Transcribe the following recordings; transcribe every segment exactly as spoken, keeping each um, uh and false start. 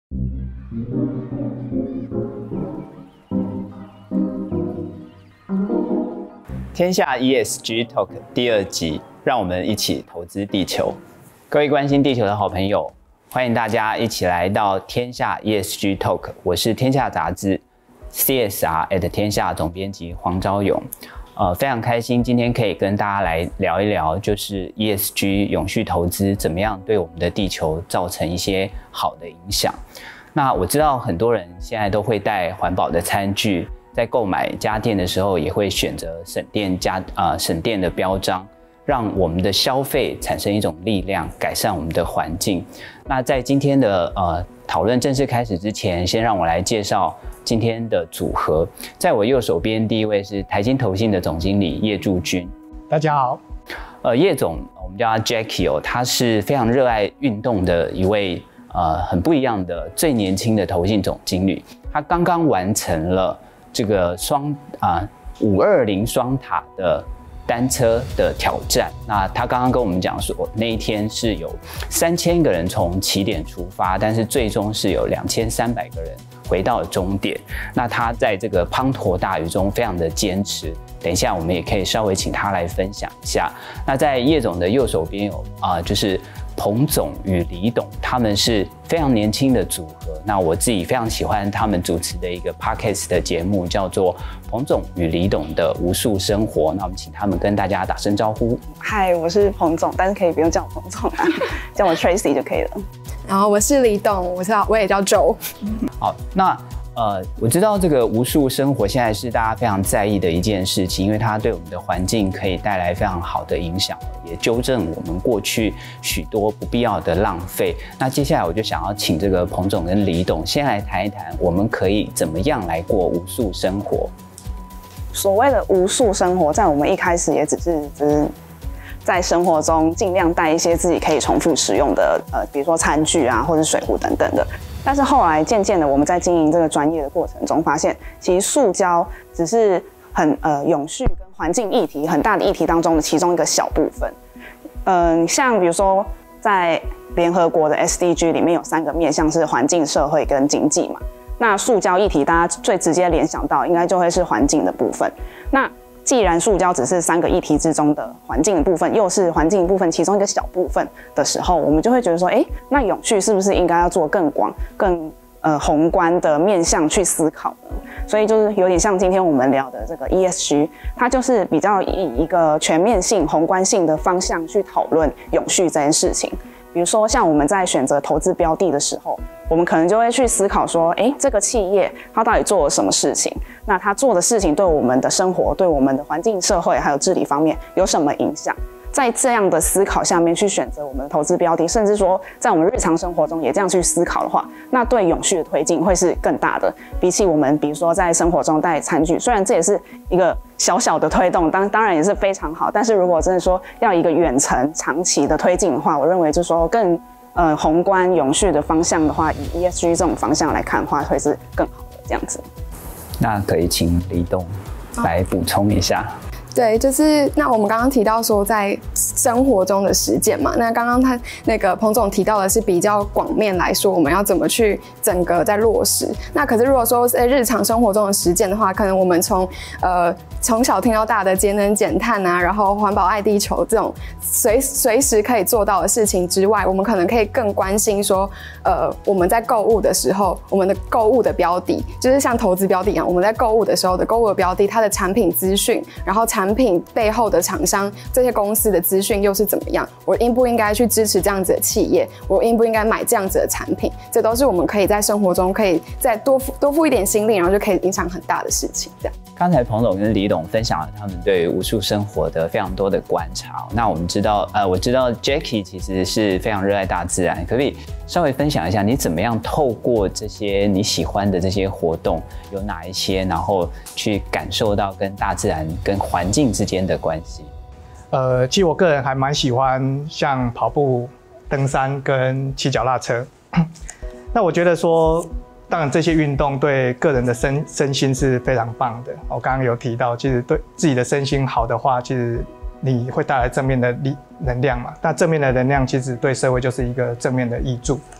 天下 E S G Talk 第二集，让我们一起投资地球。各位关心地球的好朋友，欢迎大家一起来到天下 E S G Talk。我是天下杂志 C S R at 天下总编辑黄昭勇。呃，非常开心今天可以跟大家来聊一聊，就是 E S G 永续投资怎么样对我们的地球造成一些好的影响。那我知道很多人现在都会带环保的餐具。在购买家电的时候，也会选择省电家呃省电的标章，让我们的消费产生一种力量，改善我们的环境。那在今天的呃讨论正式开始之前，先让我来介绍今天的组合。在我右手边，第一位是台金投信的总经理叶柱君。 大家好。 呃，叶总，我们叫他 Jackie 哦，他是非常热爱运动的一位呃很不一样的最年轻的投信总经理。他刚刚完成了这个双啊五二零双塔的单车的挑战，那他刚刚跟我们讲说，那一天是有三千个人从起点出发，但是最终是有两千三百个人回到了终点。那他在这个滂沱大雨中非常的坚持。等一下我们也可以稍微请他来分享一下。那在叶总的右手边有啊、呃，就是彭总与李董，他们是非常年轻的组合。那我自己非常喜欢他们主持的一个 podcast 的节目，叫做彭总与李董的无数生活。那我们请他们跟大家打声招呼。 嗨，我是彭总，但是可以不用叫我彭总啊，叫我 Tracy 就可以了。 然后我是李董，我叫我也叫 Joe。 好，那。呃，我知道这个无数生活现在是大家非常在意的一件事情，因为它对我们的环境可以带来非常好的影响，也纠正我们过去许多不必要的浪费。那接下来我就想要请这个彭总跟李董先来谈一谈，我们可以怎么样来过无数生活。 所谓的无数生活，在我们一开始也只是只是在生活中尽量带一些自己可以重复使用的，呃，比如说餐具啊，或者水壶等等的。但是后来渐渐的，我们在经营这个专业的过程中，发现其实塑胶只是很呃永续跟环境议题很大的议题当中的其中一个小部分。嗯、呃，像比如说在联合国的 S D G 里面有三个面向是环境、社会跟经济嘛。那塑胶议题大家最直接联想到应该就会是环境的部分。那既然塑胶只是三个议题之中的环境的部分，又是环境部分其中一个小部分的时候，我们就会觉得说，哎，那永续是不是应该要做更广、更呃宏观的面向去思考呢？所以就是有点像今天我们聊的这个 E S G， 它就是比较以一个全面性、宏观性的方向去讨论永续这件事情。比如说，像我们在选择投资标的的时候，我们可能就会去思考说，哎，这个企业它到底做了什么事情？那它做的事情对我们的生活、对我们的环境、社会还有治理方面有什么影响？在这样的思考下面去选择我们的投资标的，甚至说在我们日常生活中也这样去思考的话，那对永续的推进会是更大的。比起我们比如说在生活中带餐具，虽然这也是一个小小的推动，当当然也是非常好，但是如果真的说要一个远程长期的推进的话，我认为就是说更呃宏观永续的方向的话，以 E S G 这种方向来看的话，会是更好的这样子。 那可以请李董来补充一下。 对，就是那我们刚刚提到说在生活中的实践嘛，那刚刚他那个彭总提到的是比较广面来说，我们要怎么去整个在落实。那可是如果说在日常生活中的实践的话，可能我们从呃从小听到大的节能减碳啊，然后环保爱地球这种随随时可以做到的事情之外，我们可能可以更关心说，呃我们在购物的时候，我们的购物的标的就是像投资标的一样，我们在购物的时候的购物的标的，它的产品资讯，然后产品背后的厂商这些公司的资讯又是怎么样？我应不应该去支持这样子的企业？我应不应该买这样子的产品？这都是我们可以在生活中可以再多付多付一点心力，然后就可以影响很大的事情。这样。 刚才彭总跟李董分享了他们对无数生活的非常多的观察。那我们知道，呃，我知道 Jackie 其实是非常热爱大自然，可不可以稍微分享一下你怎么样透过这些你喜欢的这些活动有哪一些，然后去感受到跟大自然、跟环境之间的关系？ 呃，其实我个人还蛮喜欢像跑步、登山跟骑脚踏车。那我觉得说，当然这些运动对个人的身身心是非常棒的。我刚刚有提到，其实对自己的身心好的话，其实你会带来正面的力能量嘛。那正面的能量其实对社会就是一个正面的益助。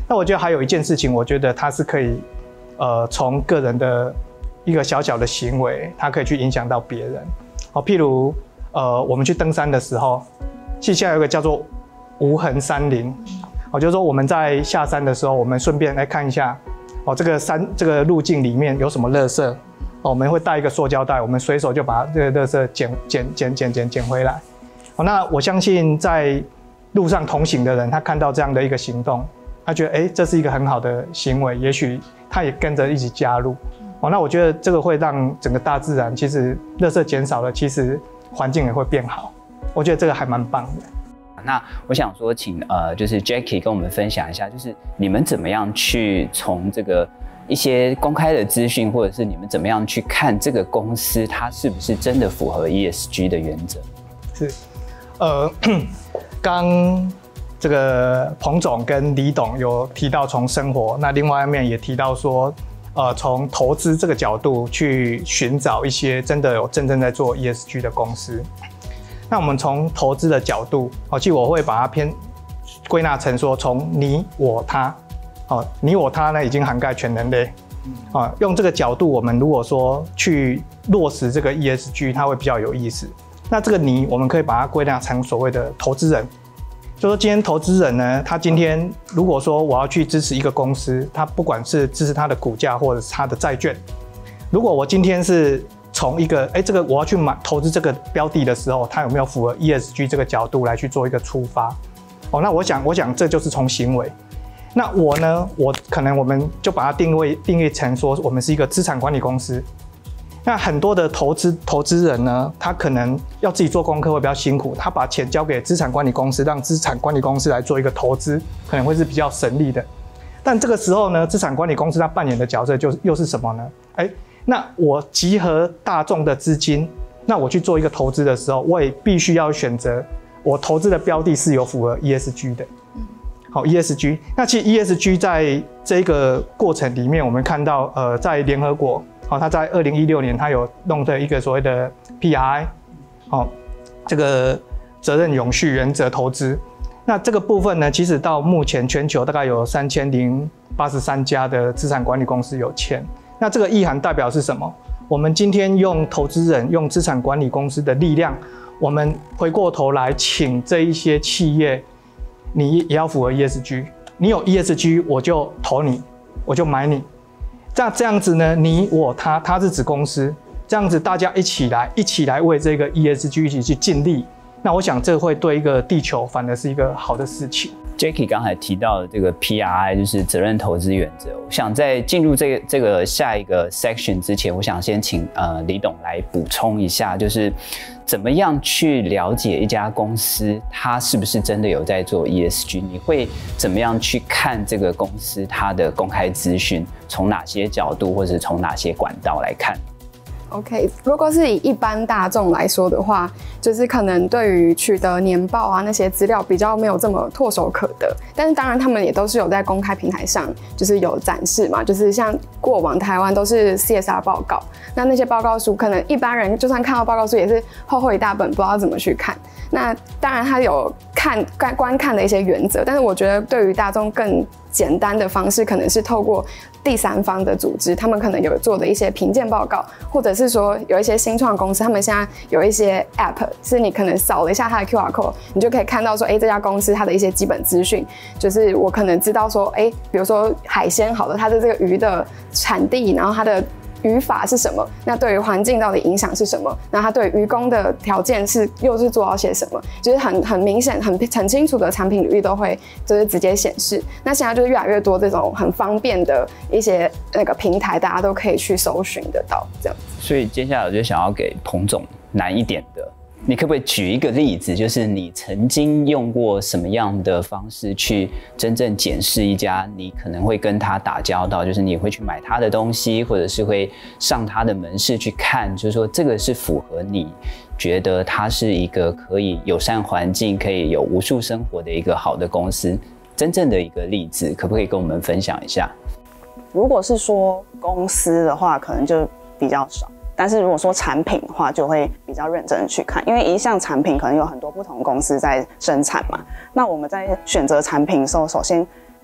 那我觉得还有一件事情，我觉得它是可以，呃，从个人的一个小小的行为，它可以去影响到别人。哦，譬如，呃，我们去登山的时候，其实现在有一个叫做无痕山林，哦，就是说我们在下山的时候，我们顺便来看一下，哦，这个山这个路径里面有什么垃圾，哦，我们会带一个塑胶袋，我们随手就把这个垃圾捡捡捡捡捡捡回来。哦，那我相信在路上同行的人，他看到这样的一个行动，他觉得哎，这是一个很好的行为，也许他也跟着一起加入。哦，那我觉得这个会让整个大自然其实垃圾减少了，其实环境也会变好。我觉得这个还蛮棒的。 那我想说，请呃，就是 Jackie 跟我们分享一下，就是你们怎么样去从这个一些公开的资讯，或者是你们怎么样去看这个公司它是不是真的符合 E S G 的原则？ 是，呃，刚这个彭总跟李董有提到从生活，那另外一面也提到说，呃，从投资这个角度去寻找一些真的有真正在做 E S G 的公司。那我们从投资的角度，哦，其实我会把它偏归纳成说，从你我他，哦，你我他呢已经涵盖全人类，啊，用这个角度，我们如果说去落实这个 E S G， 它会比较有意思。那这个你，我们可以把它归纳成所谓的投资人。就说今天投资人呢，他今天如果说我要去支持一个公司，他不管是支持他的股价或者是他的债券，如果我今天是从一个哎、欸，这个我要去买投资这个标的的时候，它有没有符合 E S G 这个角度来去做一个出发？哦，那我想，我想这就是从行为。那我呢，我可能我们就把它定位定义成说，我们是一个资产管理公司。那很多的投资投资人呢，他可能要自己做功课会比较辛苦，他把钱交给资产管理公司，让资产管理公司来做一个投资，可能会是比较省力的。但这个时候呢，资产管理公司它扮演的角色就又是什么呢？哎，那我集合大众的资金，那我去做一个投资的时候，我也必须要选择我投资的标的是有符合 E S G 的。好 ，E S G， 那其实 E S G 在这个过程里面，我们看到，呃，在联合国。好，他在二零一六年，他有弄的一个所谓的 P R I， 好，这个责任永续原则投资。那这个部分呢，其实到目前全球大概有三千零八十三家的资产管理公司有签。那这个意涵代表是什么？我们今天用投资人、用资产管理公司的力量，我们回过头来请这一些企业，你也要符合 E S G， 你有 E S G， 我就投你，我就买你。那这样子呢，你我他，他是指公司，这样子大家一起来，一起来为这个 E S G 一起去尽力。那我想这会对一个地球反而是一个好的事情。 Jackie 刚才提到的这个 P R I 就是责任投资原则，我想在进入这个这个下一个 section 之前，我想先请呃李董来补充一下，就是怎么样去了解一家公司它是不是真的有在做 E S G？ 你会怎么样去看这个公司它的公开资讯，从哪些角度或者从哪些管道来看 ？OK， 如果是以一般大众来说的话，就是可能对于取得年报啊那些资料比较没有这么唾手可得，但是当然他们也都是有在公开平台上就是有展示嘛，就是像过往台湾都是 C S R 报告，那那些报告书可能一般人就算看到报告书也是厚厚一大本，不知道怎么去看。那当然它有看观看的一些原则，但是我觉得对于大众更简单的方式，可能是透过第三方的组织，他们可能有做的一些评鉴报告，或者是说有一些新创公司，他们现在有一些 App， 是你可能扫了一下它的 Q R code， 你就可以看到说，哎，这家公司它的一些基本资讯，就是我可能知道说，哎，比如说海鲜好了，它的这个鱼的产地，然后它的渔法是什么？那对于环境到底影响是什么？那它对渔工的条件是又是做到些什么？就是很很明显、很很清楚的产品履历都会就是直接显示。那现在就是越来越多这种很方便的一些那个平台，大家都可以去搜寻得到这样。 所以接下来我就想要给彭总难一点的。你可不可以举一个例子，就是你曾经用过什么样的方式去真正检视一家你可能会跟他打交道，就是你会去买他的东西，或者是会上他的门市去看，就是说这个是符合你觉得它是一个可以友善环境、可以有无数生活的一个好的公司，真正的一个例子，可不可以跟我们分享一下？ 如果是说公司的话，可能就比较少。但是如果说产品的话，就会比较认真的去看，因为一项产品可能有很多不同公司在生产嘛。那我们在选择产品的时候，首先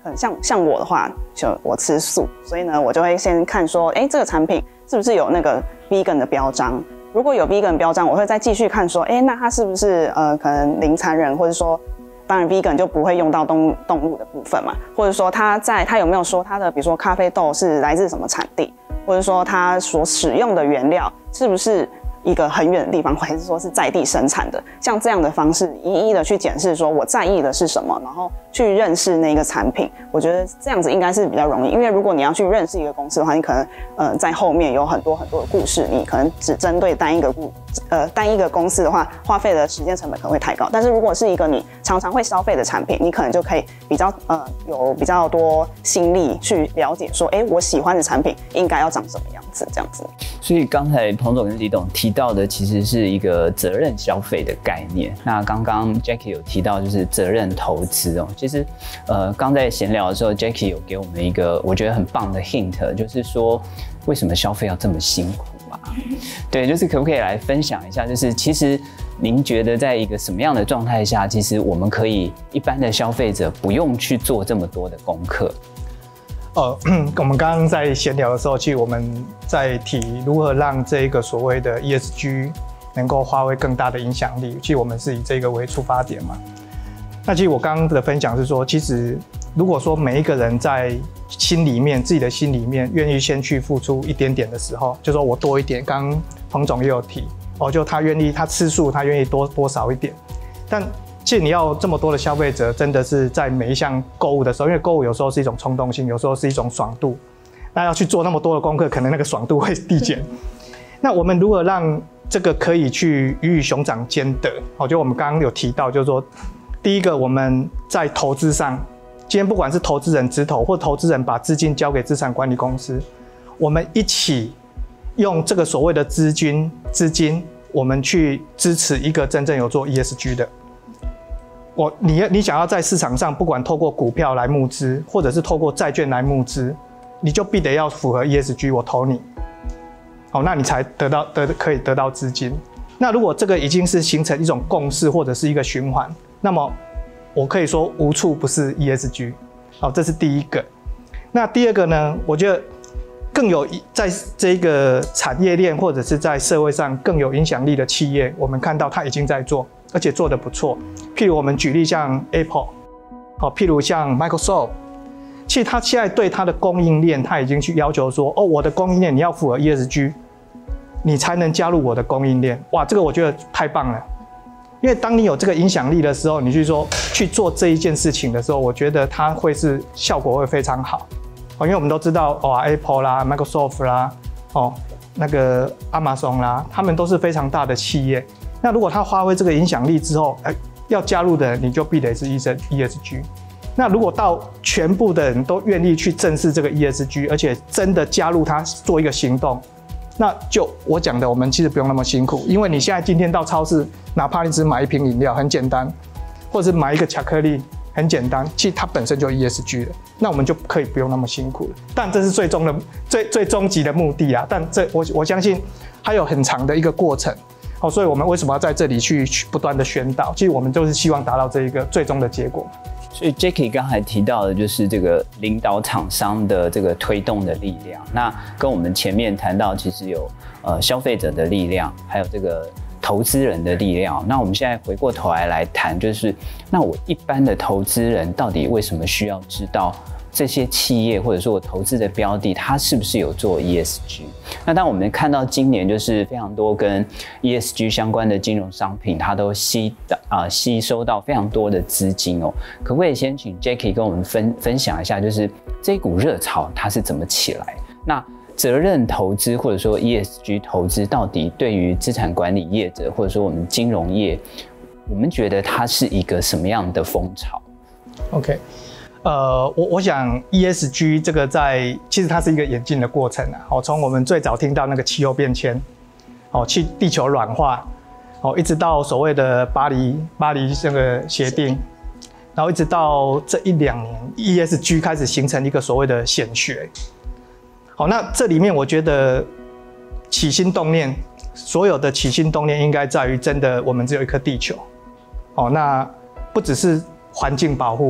可能像像我的话，就我吃素，所以呢，我就会先看说，哎，这个产品是不是有那个 vegan 的标章？如果有 vegan 标章，我会再继续看说，哎，那它是不是呃可能零残忍，或者说，当然 vegan 就不会用到动动物的部分嘛，或者说它在它有没有说它的比如说咖啡豆是来自什么产地，或者说它所使用的原料是不是一个很远的地方，还是说是在地生产的，像这样的方式一一的去检视说我在意的是什么，然后去认识那个产品，我觉得这样子应该是比较容易。因为如果你要去认识一个公司的话，你可能呃在后面有很多很多的故事，你可能只针对单一个故呃单一个公司的话，花费的时间成本可能会太高。但是如果是一个你常常会消费的产品，你可能就可以比较呃有比较多心力去了解说，哎，我喜欢的产品应该要长什么样子，这样子。 所以刚才彭总跟李董提到的其实是一个责任消费的概念。那刚刚 Jackie 有提到就是责任投资哦。其实，呃，刚在闲聊的时候 ，Jackie 有给我们一个我觉得很棒的 hint， 就是说为什么消费要这么辛苦啊？对，就是可不可以来分享一下？就是其实您觉得在一个什么样的状态下，其实我们可以一般的消费者不用去做这么多的功课？ 呃，我们刚刚在闲聊的时候，其实我们在提如何让这个所谓的 E S G 能够发挥更大的影响力。其实我们是以这个为出发点嘛。那其实我刚刚的分享是说，其实如果说每一个人在心里面自己的心里面愿意先去付出一点点的时候，就说我多一点。刚刚彭总也有提，哦，就他愿意，他吃素，他愿意多多少一点，但。其实你要这么多的消费者，真的是在每一项购物的时候，因为购物有时候是一种冲动性，有时候是一种爽度，那要去做那么多的功课，可能那个爽度会递减。那我们如何让这个可以去鱼与熊掌兼得？我觉得我们刚刚有提到，就是说，第一个我们在投资上，今天不管是投资人直投，或投资人把资金交给资产管理公司，我们一起用这个所谓的资金资金，我们去支持一个真正有做 E S G 的。我你你想要在市场上，不管透过股票来募资，或者是透过债券来募资，你就必得要符合 E S G， 我投你，好，那你才得到得可以得到资金。那如果这个已经是形成一种共识或者是一个循环，那么我可以说无处不是 E S G， 好，这是第一个。那第二个呢？我觉得更有在这个产业链或者是在社会上更有影响力的企业，我们看到它已经在做，而且做得不错。譬如我们举例像 Apple， 好，譬如像 Microsoft， 其实它现在对它的供应链，它已经去要求说，哦，我的供应链你要符合 E S G， 你才能加入我的供应链。哇，这个我觉得太棒了。因为当你有这个影响力的时候，你去说去做这一件事情的时候，我觉得它会是效果会非常好。因为我们都知道，哦 ，Apple 啦、Microsoft 啦，哦，那个 Amazon 啦，他们都是非常大的企业。那如果它发挥这个影响力之后，哎，要加入的人你就必得是 E S G。那如果到全部的人都愿意去正视这个 E S G， 而且真的加入它做一个行动，那就我讲的，我们其实不用那么辛苦，因为你现在今天到超市，哪怕你只买一瓶饮料，很简单，或者是买一个巧克力。很简单，其实它本身就 E S G 了，那我们就可以不用那么辛苦了。但这是最终的、最最终极的目的啊！但这我我相信还有很长的一个过程，好，所以我们为什么要在这里去去不断的宣导？其实我们就是希望达到这一个最终的结果。 所以 Jackie 刚才提到的就是这个领导厂商的这个推动的力量，那跟我们前面谈到，其实有呃消费者的力量，还有这个。投资人的力量。那我们现在回过头来来谈，就是那我一般的投资人到底为什么需要知道这些企业或者说我投资的标的，它是不是有做 E S G？ 那当我们看到今年就是非常多跟 E S G 相关的金融商品，它都吸啊、呃、吸收到非常多的资金哦。可不可以先请 Jackie 跟我们分分享一下，就是这一股热潮它是怎么起来？那责任投资或者说 E S G 投资，到底对于资产管理业者或者说我们金融业，我们觉得它是一个什么样的风潮 ？OK， 呃，我我想 E S G 这个在其实它是一个演进的过程啊。哦，从我们最早听到那个气候变迁，哦，去地球软化，哦，一直到所谓的巴黎巴黎这个协定，然后一直到这一两年 E S G 开始形成一个所谓的显学。好，那这里面我觉得起心动念，所有的起心动念应该在于真的我们只有一颗地球。哦，那不只是环境保护，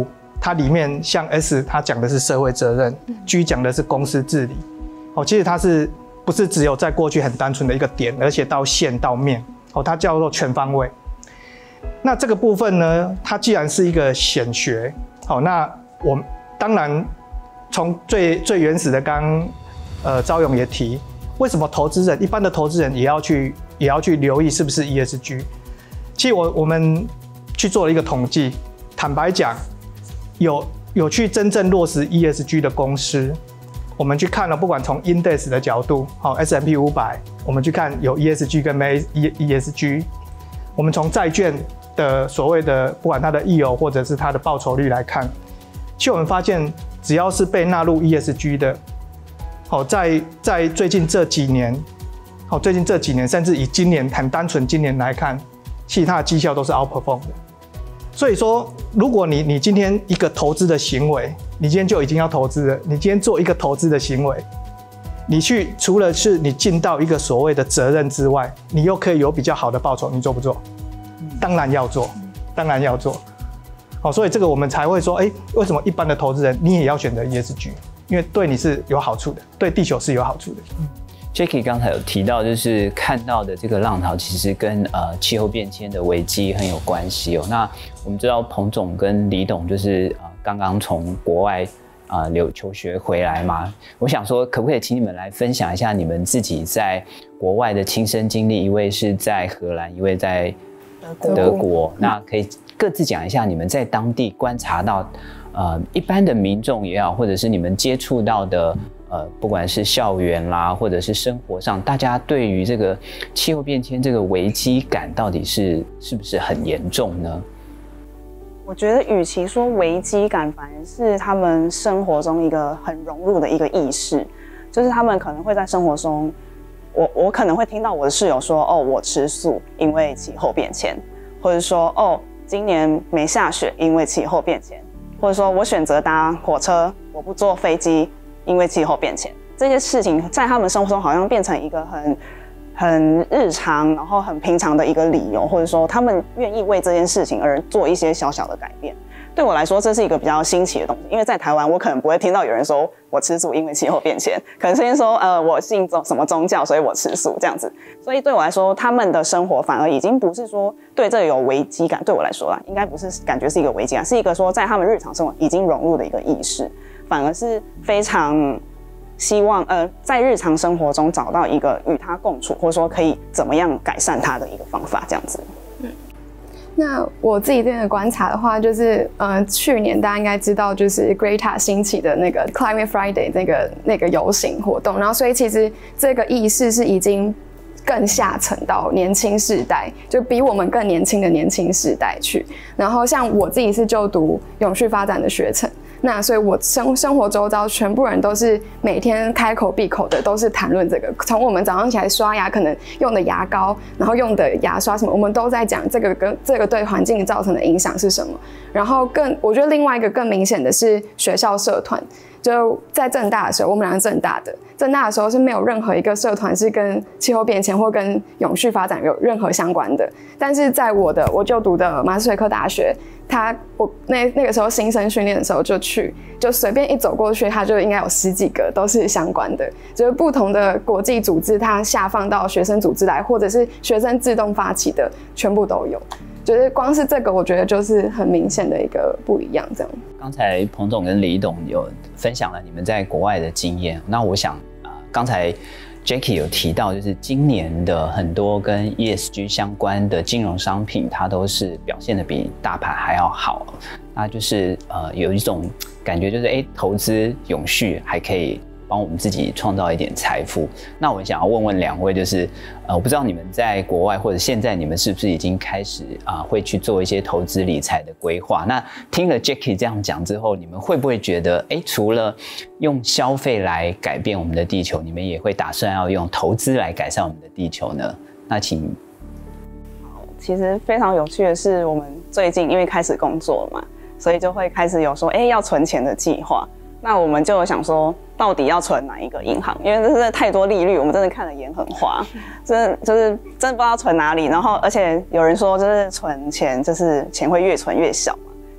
它里面像 S 它讲的是社会责任 ，G 讲的是公司治理。哦，其实它是不是只有在过去很单纯的一个点，而且到线到面，哦，它叫做全方位。那这个部分呢，它既然是一个显学，好，那我当然从最最原始的刚呃昭勇也提，为什么投资人一般的投资人也要去也要去留意是不是 E S G？ 其实我我们去做了一个统计，坦白讲，有有去真正落实 E S G 的公司，我们去看了，不管从 index 的角度，好 S and P 五百，我们去看有 E S G 跟没 E S G， 我们从债券的所谓的不管它的 yield 或者是它的报酬率来看，其实我们发现，只要是被纳入 E S G 的，好，在在最近这几年，好，最近这几年，甚至以今年很单纯今年来看，其实它的绩效都是 outperform 的。所以说，如果你你今天一个投资的行为，你今天就已经要投资了，你今天做一个投资的行为，你去除了是你尽到一个所谓的责任之外，你又可以有比较好的报酬，你做不做？当然要做，当然要做。好，所以这个我们才会说，哎，为什么一般的投资人你也要选择 E S G？ 因为对你是有好处的，对地球是有好处的。嗯 Jackie 刚才有提到，就是看到的这个浪潮其实跟呃气候变迁的危机很有关系哦。那我们知道彭总跟李董就是呃刚刚从国外啊留求学回来嘛，我想说可不可以请你们来分享一下你们自己在国外的亲身经历？一位是在荷兰，一位在德国，那可以各自讲一下你们在当地观察到呃一般的民众也好，或者是你们接触到的。呃，不管是校园啦，或者是生活上，大家对于这个气候变迁这个危机感到底是是不是很严重呢？ 我觉得，与其说危机感，反而是他们生活中一个很融入的一个意识，就是他们可能会在生活中，我我可能会听到我的室友说，哦，我吃素，因为气候变迁，或者说，哦，今年没下雪，因为气候变迁，或者说我选择搭火车，我不坐飞机。因为气候变迁，这些事情在他们生活中好像变成一个很很日常，然后很平常的一个理由，或者说他们愿意为这件事情而做一些小小的改变。对我来说，这是一个比较新奇的东西，因为在台湾，我可能不会听到有人说我吃素因为气候变迁，可能是因为说呃我信什么宗教，所以我吃素这样子。所以对我来说，他们的生活反而已经不是说对这个有危机感，对我来说啊，应该不是感觉是一个危机感，是一个说在他们日常生活已经融入的一个意识。反而是非常希望，呃，在日常生活中找到一个与他共处，或者说可以怎么样改善他的一个方法，这样子。嗯， 那我自己这边的观察的话，就是，呃，去年大家应该知道，就是 Greta 兴起的那个 Climate Friday 那个那个游行活动，然后所以其实这个意识是已经更下沉到年轻世代，就比我们更年轻的年轻世代去。然后像我自己是就读永续发展的学程。那所以，我生生活周遭全部人都是每天开口闭口的都是谈论这个。从我们早上起来刷牙，可能用的牙膏，然后用的牙刷什么，我们都在讲这个跟这个对环境造成的影响是什么。然后更，我觉得另外一个更明显的是学校社团。就在政大的时候，我们两个政大的，政大的时候是没有任何一个社团是跟气候变迁或跟永续发展有任何相关的。但是在我的我就读的马斯水克大学，他我那那个时候新生训练的时候就去，就随便一走过去，他就应该有十几个都是相关的，就是不同的国际组织，它下放到学生组织来，或者是学生自动发起的，全部都有。就是光是这个，我觉得就是很明显的一个不一样。这样， 刚才彭总跟李董有分享了你们在国外的经验，那我想啊，刚才 Jackie 有提到，就是今年的很多跟 E S G 相关的金融商品，它都是表现的比大盘还要好。那就是呃有一种感觉，就是哎，投资永续还可以帮我们自己创造一点财富。那我想要问问两位，就是呃，我不知道你们在国外或者现在你们是不是已经开始啊、呃，会去做一些投资理财的规划？那听了 Jackie 这样讲之后，你们会不会觉得，哎，除了用消费来改变我们的地球，你们也会打算要用投资来改善我们的地球呢？那请。 好，其实非常有趣的是，我们最近因为开始工作了嘛，所以就会开始有说，哎，要存钱的计划。那我们就有想说，到底要存哪一个银行？因为这是太多利率，我们真的看了眼很花，真的就是真的不知道存哪里。然后，而且有人说，就是存钱，就是钱会越存越小嘛。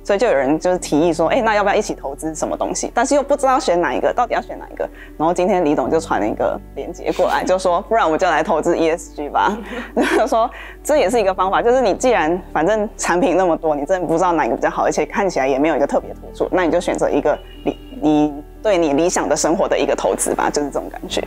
所以就有人就是提议说，哎、欸，那要不要一起投资什么东西？但是又不知道选哪一个，到底要选哪一个。然后今天李董就传了一个链接过来，就说，不然我们就来投资 E S G 吧。就说这也是一个方法，就是你既然反正产品那么多，你真的不知道哪一个比较好，而且看起来也没有一个特别突出，那你就选择一个你你对你理想的生活的一个投资吧，就是这种感觉。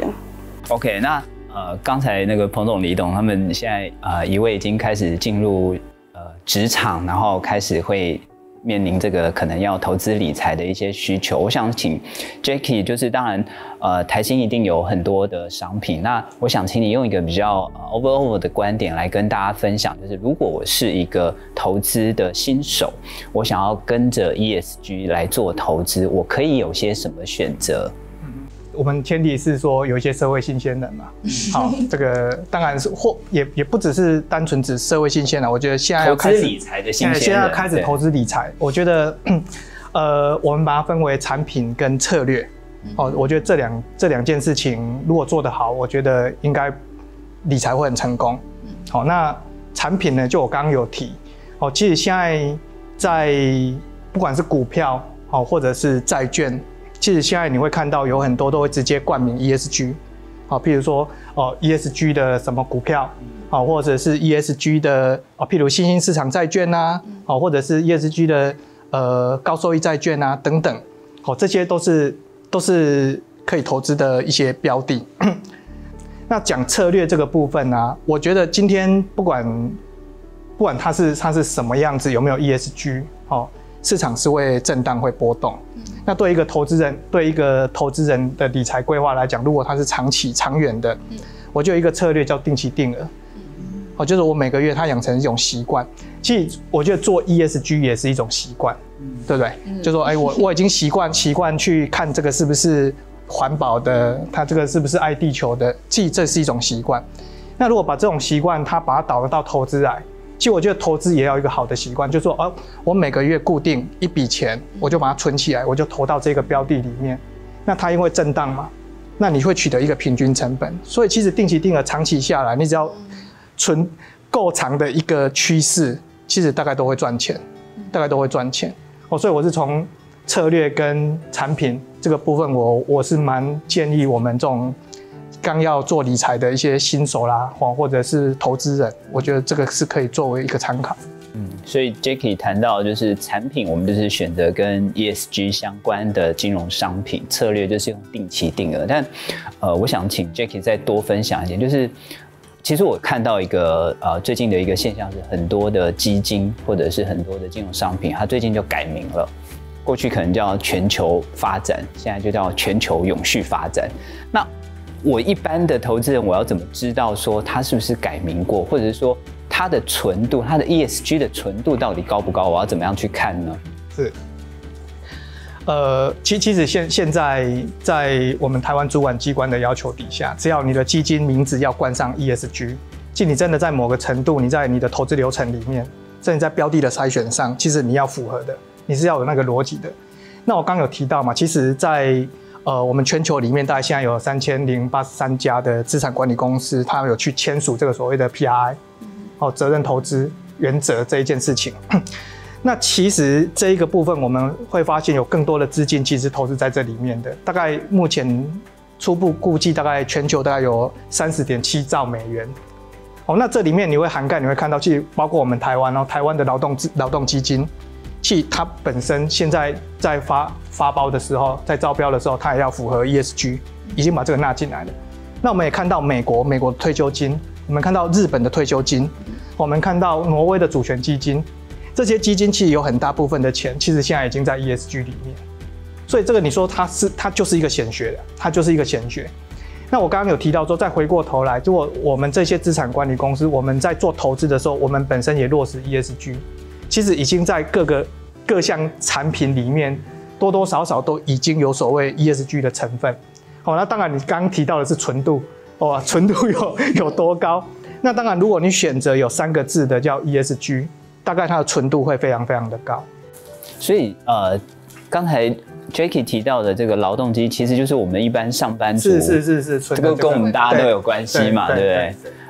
OK， 那呃，刚才那个彭总、李董他们现在呃，一位已经开始进入呃职场，然后开始会面临这个可能要投资理财的一些需求。我想请 Jackie， 就是当然呃，台新一定有很多的商品，那我想请你用一个比较呃 overall 的观点来跟大家分享，就是如果我是一个投资的新手，我想要跟着 E S G 来做投资，我可以有些什么选择？ 我们前提是说有一些社会新鲜人嘛，好，这个当然是或也也不只是单纯指社会新鲜人，我觉得现在要开始投资理财的新鲜人， 现在要开始投资理财，我觉得呃，我们把它分为产品跟策略，哦，我觉得这两这两件事情如果做得好，我觉得应该理财会很成功。好，那产品呢，就我刚刚有提，哦，其实现在在不管是股票哦，或者是债券。其实现在你会看到有很多都会直接冠名 E S G， 好，譬如说哦 E S G 的什么股票，好，或者是 E S G 的哦，譬如新兴市场债券啊，好，或者是 E S G 的呃高收益债券啊等等，好，这些都是都是可以投资的一些标的。那讲策略这个部分啊，我觉得今天不管不管它是它是什么样子，有没有 E S G， 哦。市场是会震荡、会波动。嗯、那对一个投资人，对一个投资人的理财规划来讲，如果它是长期、长远的，嗯、我就有一个策略叫定期定额。嗯、哦，就是我每个月它养成一种习惯。其实我觉得做 E S G 也是一种习惯，嗯、对不对？嗯、就说哎、欸，我我已经习惯习惯去看这个是不是环保的，它这个是不是爱地球的，其实这是一种习惯。那如果把这种习惯，它把它导入到投资来。其实我觉得投资也要一个好的习惯，就是说，哦，我每个月固定一笔钱，我就把它存起来，我就投到这个标的里面。那它因为震荡嘛，那你会取得一个平均成本。所以其实定期定额长期下来，你只要存够长的一个趋势，其实大概都会赚钱，大概都会赚钱。哦，所以我是从策略跟产品这个部分我，我我是蛮建议我们这种。刚要做理财的一些新手啦，或者是投资人，我觉得这个是可以作为一个参考。 嗯，所以 Jackie 谈到就是产品，我们就是选择跟 E S G 相关的金融商品，策略就是用定期定额。但呃，我想请 Jackie 再多分享一点，就是其实我看到一个呃最近的一个现象是，很多的基金或者是很多的金融商品，它最近就改名了。过去可能叫全球发展，现在就叫全球永续发展。那我一般的投资人，我要怎么知道说它是不是改名过，或者是说它的纯度，它的 E S G 的纯度到底高不高？我要怎么样去看呢？ 是，呃，其其实现现在在我们台湾主管机关的要求底下，只要你的基金名字要冠上 E S G， 即你真的在某个程度，你在你的投资流程里面，甚至在标的的筛选上，其实你要符合的，你是要有那个逻辑的。那我刚刚有提到嘛，其实在呃，我们全球里面大概现在有三千零八十三家的资产管理公司，他们有去签署这个所谓的 P R I， 哦，责任投资原则这一件事情。那其实这一个部分，我们会发现有更多的资金其实投资在这里面的，大概目前初步估计大概全球大概有三十点七兆美元。哦，那这里面你会涵盖，你会看到，其实包括我们台湾，然后台湾的劳动劳动基金。其实它本身现在在发发包的时候，在招标的时候，它也要符合 E S G， 已经把这个纳进来了。那我们也看到美国美国的退休金，我们看到日本的退休金，我们看到挪威的主权基金，这些基金其实有很大部分的钱，其实现在已经在 E S G 里面。所以这个你说它是它就是一个显学的，它就是一个显学。那我刚刚有提到说，再回过头来，如果我们这些资产管理公司，我们在做投资的时候，我们本身也落实 E S G。其实已经在各个各项产品里面多多少少都已经有所谓 E S G 的成分。好，那当然你刚刚提到的是纯度，哦，纯度有有多高？那当然，如果你选择有三个字的叫 E S G， 大概它的纯度会非常非常的高。 所以呃，刚才 Jackie 提到的这个劳动基，其实就是我们一般上班族， 是是是是， 这个跟我们大家都有关系嘛，对不对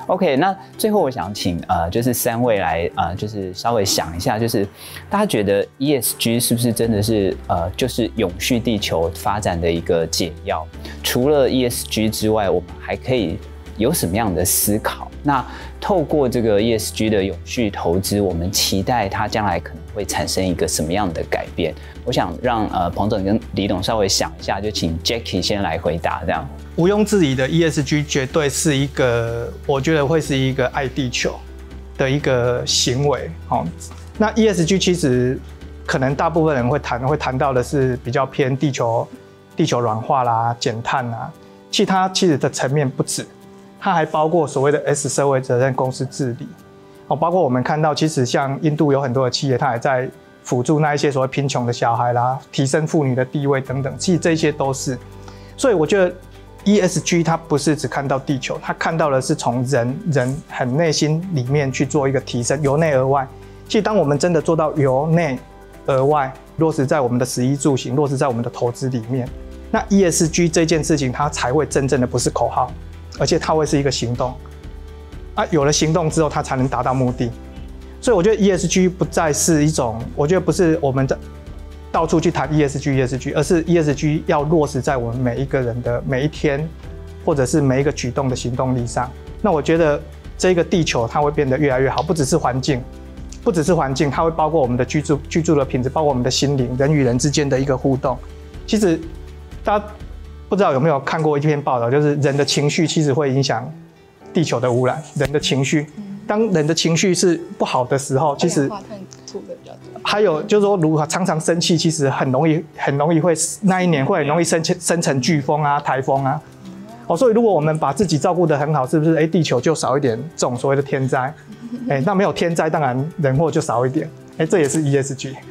OK， 那最后我想请呃，就是三位来呃，就是稍微想一下，就是大家觉得 E S G 是不是真的是呃，就是永续地球发展的一个解药？除了 E S G 之外，我们还可以有什么样的思考？那透过这个 E S G 的永续投资，我们期待它将来可能会产生一个什么样的改变？我想让呃彭总跟李董稍微想一下，就请 Jackie 先来回答这样。 毋庸置疑的 E S G 绝对是一个，我觉得会是一个爱地球的一个行为。哦，那 E S G 其实可能大部分人会谈会谈到的是比较偏地球地球软化啦、减碳啦，其他其实的层面不止，它还包括所谓的 S 社会责任、公司治理。哦，包括我们看到，其实像印度有很多的企业，它也在辅助那一些所谓贫穷的小孩啦，提升妇女的地位等等，其实这些都是。所以我觉得 E S G 它不是只看到地球，它看到的是从人人很内心里面去做一个提升，由内而外。其实当我们真的做到由内而外，落实在我们的食衣住行，落实在我们的投资里面，那 E S G 这件事情它才会真正的不是口号，而且它会是一个行动。啊，有了行动之后，它才能达到目的。所以我觉得 E S G 不再是一种，我觉得不是我们的到处去谈 E S G、E S G， 而是 E S G 要落实在我们每一个人的每一天，或者是每一个举动的行动力上。那我觉得这个地球它会变得越来越好，不只是环境，不只是环境，它会包括我们的居住居住的品质，包括我们的心灵，人与人之间的一个互动。其实大家不知道有没有看过一篇报道，就是人的情绪其实会影响地球的污染。人的情绪，当人的情绪是不好的时候，其实二氧化碳吐的比较多。 还有就是说，如果常常生气，其实很容易很容易会那一年会很容易生生成飓风啊、台风啊。哦，所以如果我们把自己照顾得很好，是不是？哎，地球就少一点这种所谓的天灾。哎，那没有天灾，当然人祸就少一点。哎，这也是 E S G。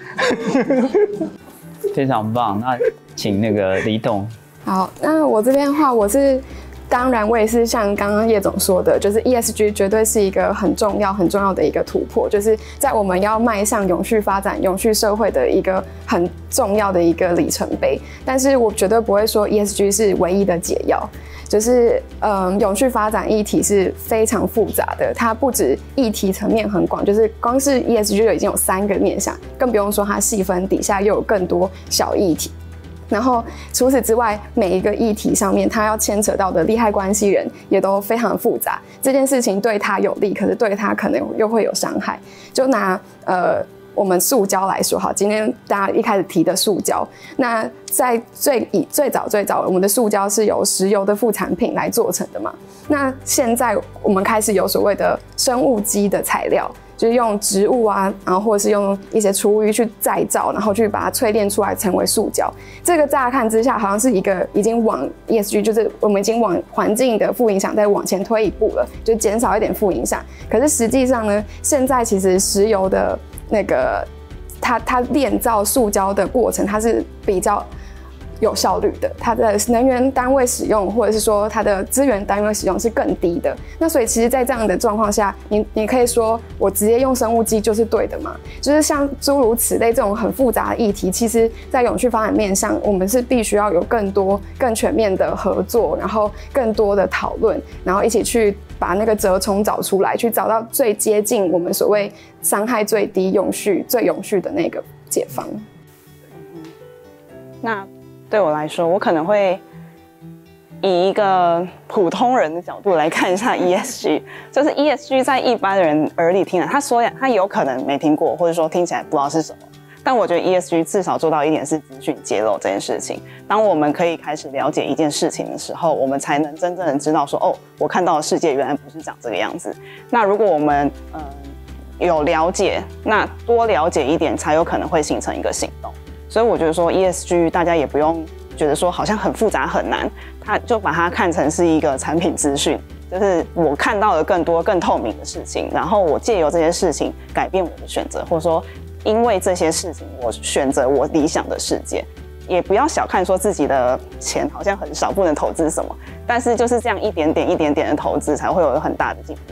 非常棒，那请那个李董。 好，那我这边的话，我是。当然，我也是像刚刚叶总说的，就是 E S G 绝对是一个很重要、很重要的一个突破，就是在我们要迈向永续发展、永续社会的一个很重要的一个里程碑。但是我绝对不会说 E S G 是唯一的解药，就是嗯，永续发展议题是非常复杂的，它不止议题层面很广，就是光是 E S G 就已经有三个面向，更不用说它细分底下又有更多小议题。然后除此之外，每一个议题上面，它要牵扯到的利害关系人也都非常复杂。这件事情对他有利，可是对他可能又会有伤害。就拿呃我们塑胶来说，好，今天大家一开始提的塑胶，那在最以最早最早，我们的塑胶是由石油的副产品来做成的嘛。那现在我们开始有所谓的生物基的材料。就是用植物啊，然后或者是用一些厨余去再造，然后去把它淬炼出来成为塑胶。这个乍看之下好像是一个已经往 E S G， 就是我们已经往环境的负影响再往前推一步了，就减少一点负影响。可是实际上呢，现在其实石油的那个它它炼造塑胶的过程，它是比较有效率的，它的能源单位使用，或者是说它的资源单位使用是更低的。那所以其实，在这样的状况下，你你可以说我直接用生物基就是对的嘛？就是像诸如此类这种很复杂的议题，其实在永续发展面上，我们是必须要有更多、更全面的合作，然后更多的讨论，然后一起去把那个折冲找出来，去找到最接近我们所谓伤害最低、永续最永续的那个解方。 那对我来说，我可能会以一个普通人的角度来看一下 E S G， 就是 E S G 在一般人耳里听了，他说他有可能没听过，或者说听起来不知道是什么。但我觉得 E S G 至少做到一点是资讯揭露这件事情。当我们可以开始了解一件事情的时候，我们才能真正的知道说，哦，我看到的世界原来不是长这个样子。那如果我们嗯有了解，那多了解一点，才有可能会形成一个行动。所以我觉得说 E S G 大家也不用觉得说好像很复杂很难，它就把它看成是一个产品资讯，就是我看到了更多更透明的事情，然后我借由这些事情改变我的选择，或者说因为这些事情我选择我理想的世界。也不要小看说自己的钱好像很少，不能投资什么，但是就是这样一点点一点点的投资才会有很大的进步嘛。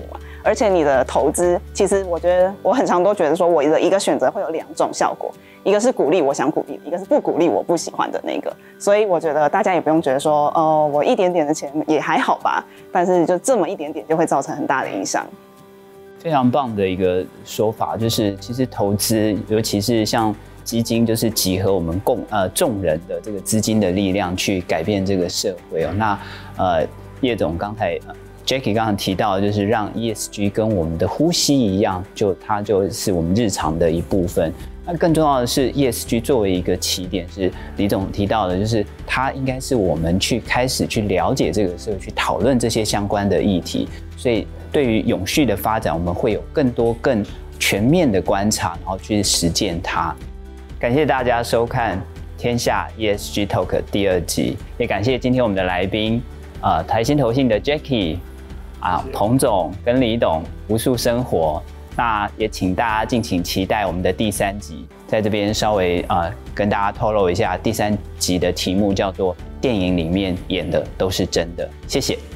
而且你的投资，其实我觉得我很常都觉得说，我的一个选择会有两种效果，一个是鼓励我想鼓励，一个是不鼓励我不喜欢的那个。所以我觉得大家也不用觉得说，哦，我一点点的钱也还好吧，但是就这么一点点就会造成很大的影响。 非常棒的一个说法，就是其实投资，尤其是像基金，就是集合我们共呃众人的这个资金的力量去改变这个社会哦。那呃叶总刚才。呃 Jackie 刚刚提到，就是让 E S G 跟我们的呼吸一样，就它就是我们日常的一部分。那更重要的是 ，E S G 作为一个起点，是李总提到的，就是它应该是我们去开始去了解这个社会，去讨论这些相关的议题。所以，对于永续的发展，我们会有更多更全面的观察，然后去实践它。感谢大家收看《天下 E S G Talk》第二集，也感谢今天我们的来宾，呃，台新投信的 Jackie。啊，彭总跟李董无数生活，那也请大家敬请期待我们的第三集，在这边稍微呃跟大家透露一下，第三集的题目叫做“电影里面演的都是真的”，谢谢。